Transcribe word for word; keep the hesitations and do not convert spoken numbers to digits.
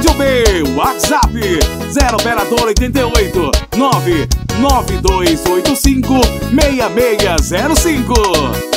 Rádio B, WhatsApp zero operador oitenta e oito, nove nove dois oito cinco, seis seis zero cinco.